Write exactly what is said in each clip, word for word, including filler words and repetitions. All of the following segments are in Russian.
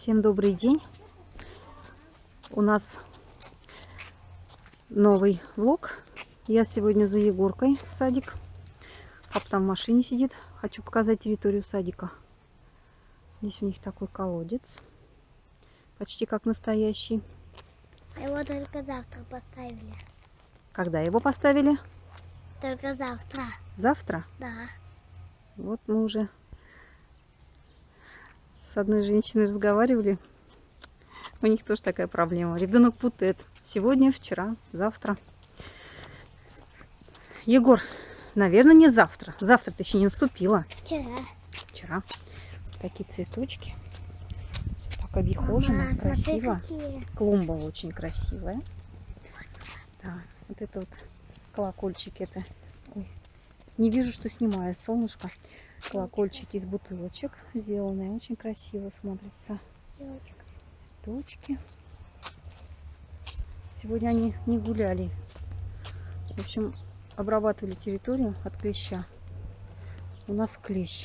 Всем добрый день. У нас новый влог. Я сегодня за Егоркой в садик. Папа там в машине сидит. Хочу показать территорию садика. Здесь у них такой колодец. Почти как настоящий. Его только завтра поставили. Когда его поставили? Только завтра. Завтра? Да. Вот мы уже с одной женщиной разговаривали. У них тоже такая проблема. Ребенок путает. Сегодня, вчера, завтра. Егор, наверное, не завтра. Завтра-то еще не наступило. Вчера. Вчера. Такие цветочки. Все так обихожено, Мама, красиво. смотри, какие. Клумба очень красивая. Да, вот это вот колокольчики. Это... Ой, не вижу, что снимаю, солнышко. Колокольчики из бутылочек сделанные. Очень красиво смотрятся. Девочка. Цветочки. Сегодня они не гуляли. В общем, обрабатывали территорию от клеща. У нас клещ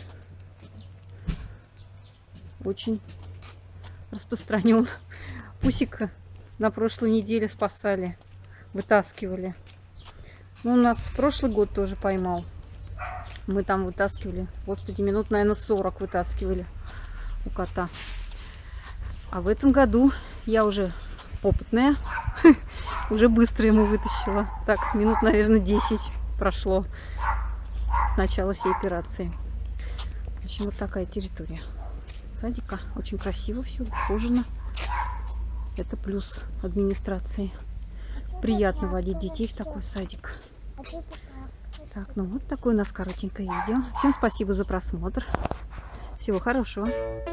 очень распространен. Пусика на прошлой неделе спасали, вытаскивали. Ну, у нас прошлый год тоже поймал. Мы там вытаскивали. Господи, минут, наверное, сорок вытаскивали у кота. А в этом году я уже опытная. Уже быстро ему вытащила. Так, минут, наверное, десять прошло с начала всей операции. В общем, вот такая территория садика. Очень красиво все, ухожено. Это плюс администрации. Приятно водить детей в такой садик. Так, ну вот такое у нас коротенькое видео. Всем спасибо за просмотр. Всего хорошего.